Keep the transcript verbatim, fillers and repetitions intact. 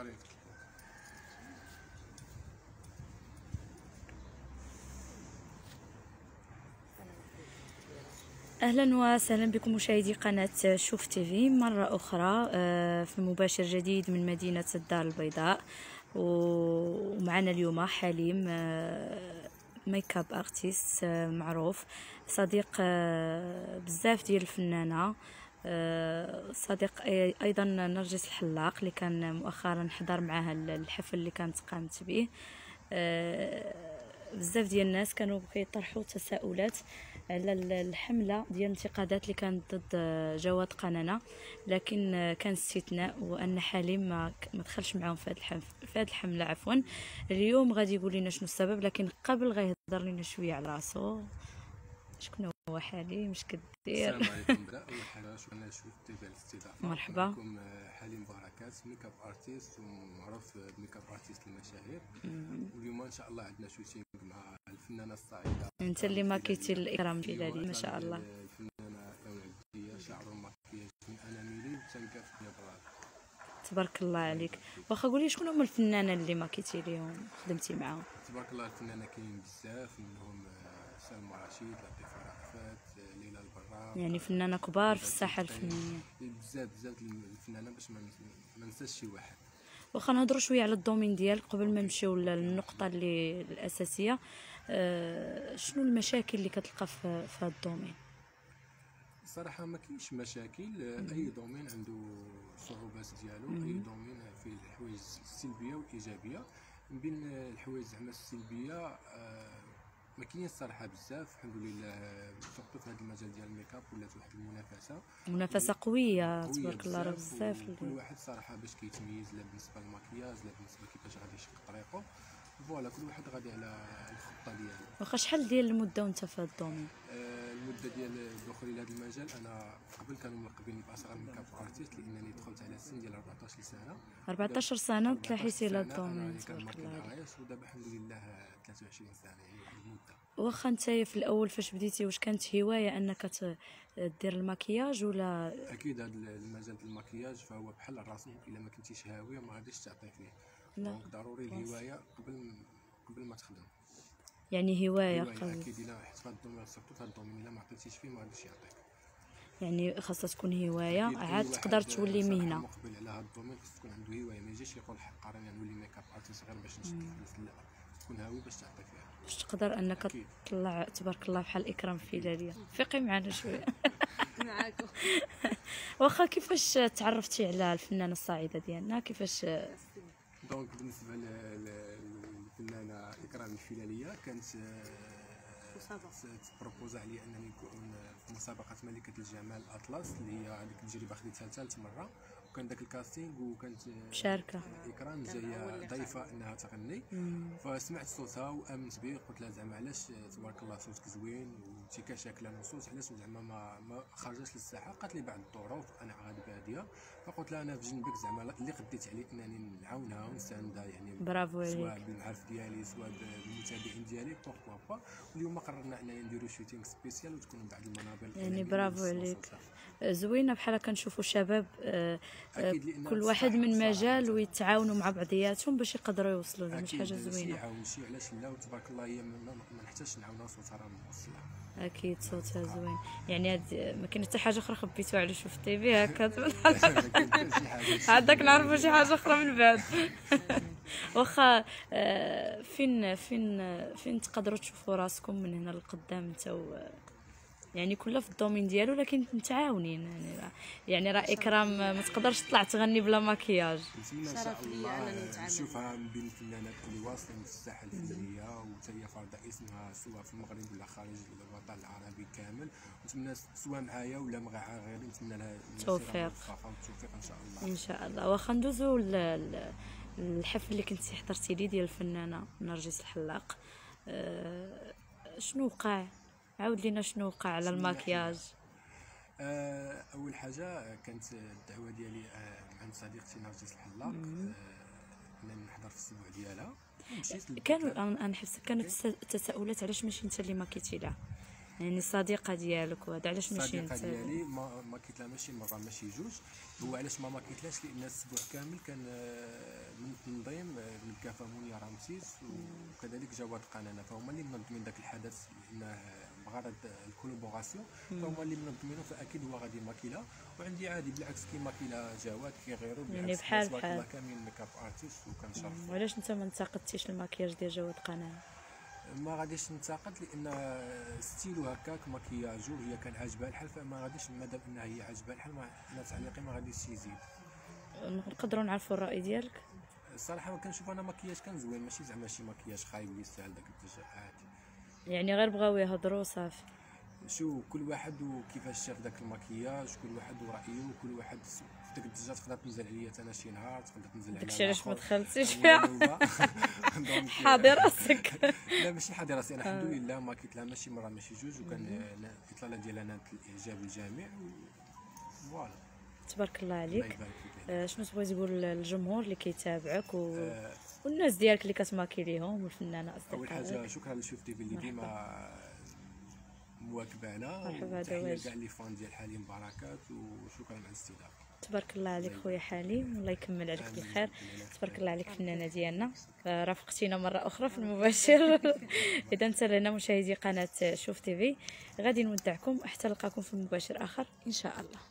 كريم. اهلا وسهلا بكم مشاهدي قناه شوف تيفي مره اخرى في مباشر جديد من مدينه الدار البيضاء. ومعنا اليوم حليم، ميك اب ارتيست معروف، صديق بزاف ديال الفنانه، صديق ايضا نرجس الحلاق اللي كان مؤخرا حضر معها الحفل اللي كانت قامت به. بزاف ديال الناس كانوا كيطرحوا تساؤلات على الحمله ديال الانتقادات اللي كانت ضد جواد قنانه، لكن كان استثناء وان حليم ما ما دخلش معاهم في هذه الحمله في هذه الحمله عفوا. اليوم غادي يقول لنا شنو السبب، لكن قبل غيهضر لنا شويه على راسو. شكون هو حليم؟ اش كدير؟ السلام عليكم. بدا اول حاجه شكرا شوف تيفي على الاستضافه. مرحبا معكم حليم بركات، ميك اب ارتيست ومعروف بميك اب ارتيست المشاهير. واليوم ان شاء الله عندنا شوتينغ مع الفنانه الصاعده، انت اللي ماكيتي الاكرام الهلالي ما شاء الله. الفنانه لون عبديه، شعر ومكياج من اناميلي وتنكاف يا براد. تبارك الله عليك. واخا قولي شكون هما الفنانه اللي ماكيتي ليهم خدمتي معاهم؟ تبارك الله الفنانه كاين بزاف منهم، سلمى رشيد، لطيفه رأفت، ليلى البرار، يعني فنانه كبار في الساحه الفنيه، بزاف بزاف الفنانه باش ما ننساش شي واحد. واخا نهضروا شويه على الدومين ديالك قبل ما نمشيو للنقطه اللي الاساسيه. أه شنو المشاكل اللي كتلقى في في هذا الدومين؟ الصراحه ما كاينش مشاكل، اي دومين عنده صعوبات ديالو، اي دومين فيه الحوايج السلبيه والايجابيه. من بين الحوايج زعما السلبيه آه ما كاينين الصراحه بزاف، الحمد لله. سورتو في هذا المجال ديال الميك اب ولات واحد المنافسه منافسه قويه تبارك الله، راه بزاف كل واحد صراحه باش كيتميز، لا بالنسبه للمكياج لا بالنسبه كيفاش غادي يشق طريقه. فوالا كل واحد غادي على الخطه ديالو. واخا شحال ديال المده وانت في هذا الدومين؟ آه المده ديال دخولي لهذا المجال، انا قبل كانوا ملقبيني باصغر ميك اب ارتيست لانني دخلت على سن ديال أربعطاش سنه. أربعطاش سنه وتلاحيتي لهذا الدومين تبارك الله عليك. ودابا الحمد لله ثلاثة وعشرين سنه، يعني واحد المده. واخا نتايا في الاول فاش بديتي واش كانت هوايه انك دير المكياج ولا؟ اكيد هذا المجال ديال المكياج فهو بحال الرسم، الا ما كنتيش هاويه ما غاديش تعطي فيه. دونك ضروري الهوايه قبل قبل ما تخدم. يعني هوايه قبل اكيد، الا حيت في هذا الدومين سورتو في هذا الدومين الا ما عطيتيش فيه ما غاديش يعطيك. يعني خاصها تكون هوايه عاد تقدر تولي مهنه. مقبل على هذا الدومين خص تكون عنده هوايه، ما يجيش يقول حق قراني نولي ميك اب ارتيست غير باش نشد الفلوس، لا تكون هاوي باش تعطي فيها، باش تقدر انك أكيد. تطلع تبارك الله بحال اكرام الهلاليه. فيقي معنا شويه معاكم. واخا كيفاش تعرفتي على الفنانه الصاعده ديالنا؟ كيفاش؟ دونك بالنسبه للفنانه اكرام الهلاليه كانت تبروبوز عليا انني نكون في مسابقه ملكه الجمال اطلس، اللي هي هذيك التجربه خديتها ثالث مره، وكان داك الكاستينغ وكانت مشاركه اكرام جايه ضيفه انها تغني. فسمعت صوتها وامنت به، قلت لها زعما علاش تبارك الله صوتك زوين وانت كشكل نصوص، علاش زعما ما ما خرجتش للساحه؟ قالت لي بعض الظروف انا غادي باديه. فقلت لها انا في جنبك زعما اللي قديت عليه انني نعاونها ونساندها، يعني برافو عليك، سواء بالمعرف ديالي سواء بالمتابعين ديالي، بوركوا با. واليوم قررنا اننا نديرو شوتينغ سبيسيال وتكون بعض المنابر. يعني برافو عليك، زوينه بحال كنشوفوا شباب آه كل واحد من مجال ويتعاونوا مع بعضياتهم باش يقدروا يوصلوا لها، مش حاجه زوينه. يعاون شي علاش لا، وتبارك الله هي ما نحتاجش نعاونها، صوتها راه موصلها. اكيد صوتها زوين. يعني هاد ما كاين حتى حاجه اخرى خبيتوها على شوف تيفي هكا عندك نعرفوا شي حاجه اخرى من بعد. واخا فين فين فين تقدروا تشوفوا راسكم من هنا للقدام انت يعني كلها في الدومين ديالو لكن متعاونين؟ يعني يعني راه اكرام ما تقدرش تطلع تغني بلا مكياج. شرف ليا انني نتعامل نشوفها من بين الفنانات اللي واصلين في الساحه الفنيه وحتى هي فرض اسمها سواء في المغرب ولا خارج الوطن العربي كامل. نتمنى سواء معايا ولا مع غيري نتمنى لها التوفيق والتوفيق ان شاء الله. ان شاء الله. واخا ندوزو الحفل اللي كنتي حضرتي ليه ديال الفنانه نرجس الحلاق، أه شنو وقع؟ عاود لينا شنو وقع على المكياج. أه اول حاجه كانت الدعوه ديالي أه عند صديقتي نرجس الحلاق، انني أه نحضر في الاسبوع ديالها. كانوا انا حسيت كانت التساؤلات علاش ماشي انت اللي ماكيتي لها؟ يعني صديقه ديالك وهذا علاش ماشي الصديقه انت؟ ديالي ما ماكيت لها ماشي مره ماشي جوج. هو علاش ما ماكيتلاش لان الاسبوع كامل كان آه، من التنظيم آه، من الكافه منيا رمسيس وكذلك جواد قنانه، فهما اللي منظمين ذاك الحدث لانه بغرض الكولابوراسيون، فهما اللي منظمينه، فاكيد هو غادي ماكيلها. وعندي عادي بالعكس كي ماكيلها جواد كي غيرو يعني بالعكس بحال تبارك بحال. الله كاملين ميك اب ارتيست وكنشرف. وعلاش انت ما انتقدتيش المكياج ديال جواد قناه؟ ما غاديش ننتقد لان ستيلو هكاك مكياجو هي كان عاجبها الحال، فما غاديش مادام انها هي عاجبها الحال ما انا تعليقي ما غاديش يزيد. نقدروا نعرفوا الراي ديالك؟ الصراحه كنشوف انا مكياج كان زوين، ماشي زعما شي مكياج خايب اللي يستاهل داك الضجه عادي. يعني غير بغاو يهضروا صافي؟ شو كل واحد وكيفاش شاف داك المكياج، كل واحد ورايه، وكل واحد في ديك الضجه تقدر تنزل عليا انا شي نهار، تقدر تنزل على داكشي علاش ما الآخر. دخلتيش فيها. دونك حاضر راسك. لا ماشي حاضر راسي، انا الحمد لله ما كيت لها ماشي مره ماشي جوج، وكان الاطلاله ديالها نالت الاعجاب الجميع فوالا. تبارك الله الله عليك. يبارك فيك. آه، شنو تبغي تقول للجمهور اللي كيتابعك و... آه، والناس ديالك اللي كتماكي ليهم والفنانه اول حاجه اصدقائك؟ شكرا لشوف تيفي اللي ديما مواكبانا، مرحبا وتحيه دواج. كاع لي فان ديال حليم بركات، وشكرا على الاستضافه. تبارك الله عليك خويا حليم، والله يكمل عليك بالخير. تبارك الله عليك فنانه ديالنا، آه، رافقتينا مره اخرى في المباشر. اذا انتظرونا مشاهدي قناه شوف تيفي، غادي نودعكم حتى نلقاكم في المباشر اخر ان شاء الله.